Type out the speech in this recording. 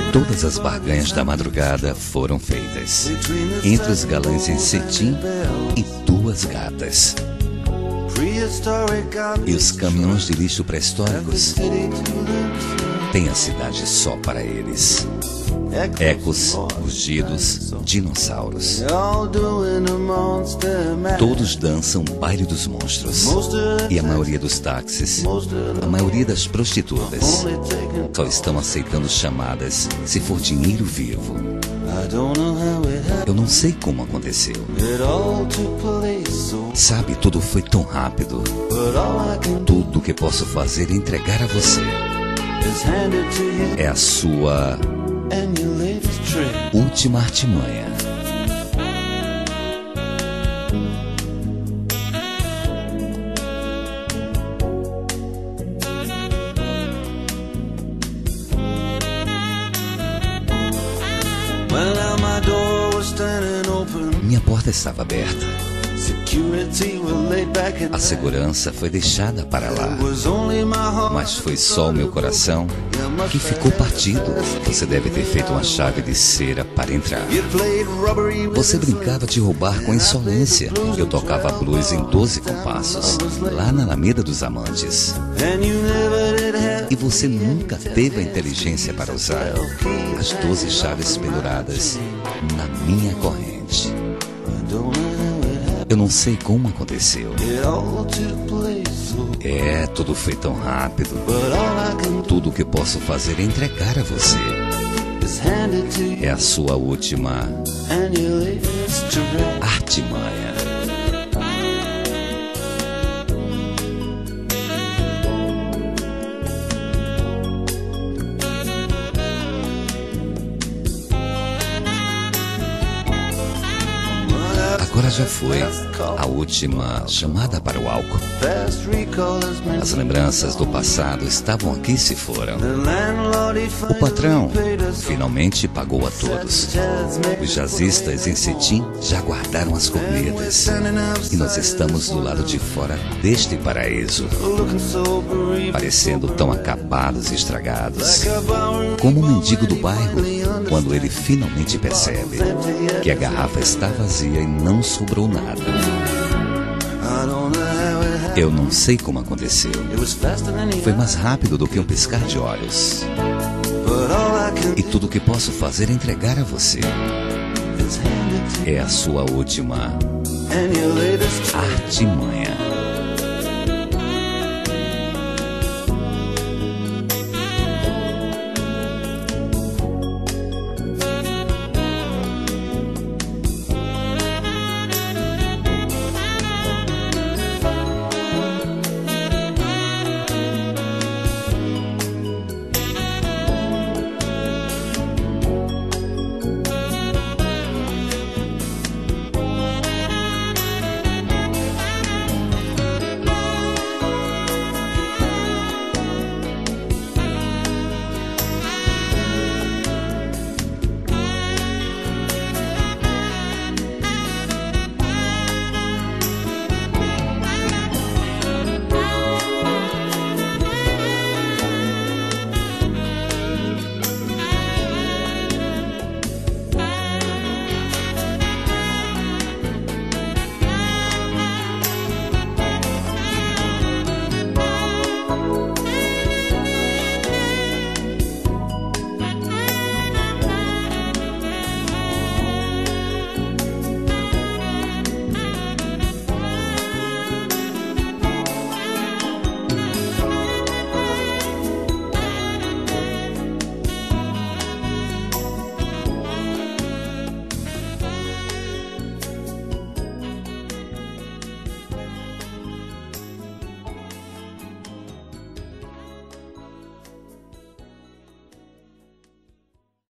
Todas as barganhas da madrugada foram feitas entre os galãs em cetim e duas gatas. E os caminhões de lixo pré-históricos têm a cidade só para eles. Ecos, rugidos, dinossauros. Todos dançam o baile dos monstros. E a maioria dos táxis, a maioria das prostitutas, só estão aceitando chamadas se for dinheiro vivo. Eu não sei como aconteceu. Sabe, tudo foi tão rápido. Tudo que posso fazer é entregar a você. É a sua última artimanha. Minha porta estava aberta. A segurança foi deixada para lá. Mas foi só o meu coração que ficou partido. Você deve ter feito uma chave de cera para entrar. Você brincava de roubar com insolência. Eu tocava blues em 12 compassos, lá na Alameda dos Amantes. E você nunca teve a inteligência para usar as 12 chaves penduradas na minha corrente. Eu não sei como aconteceu. Tudo foi tão rápido. Tudo o que posso fazer é entregar a você. É a sua última artimanha. Agora já foi a última chamada para o álcool. As lembranças do passado estavam aqui e se foram. O patrão finalmente pagou a todos. Os jazzistas em cetim já guardaram as cornetas. E nós estamos do lado de fora deste paraíso, parecendo tão acabados e estragados, como o mendigo do bairro, quando ele finalmente percebe que a garrafa está vazia e não sobrou nada. Eu não sei como aconteceu. Foi mais rápido do que um piscar de olhos. E tudo o que posso fazer é entregar a você. É a sua última artimanha.